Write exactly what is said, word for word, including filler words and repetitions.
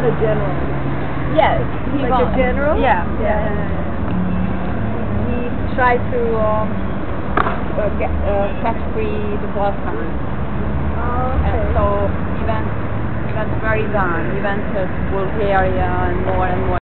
not a general. Yes. He Like a general? Yeah. Yeah. He tried to um, uh, get, uh, catch free the Balkans. Oh, okay. And so he went, he went very down. He went to Bulgaria and more and more.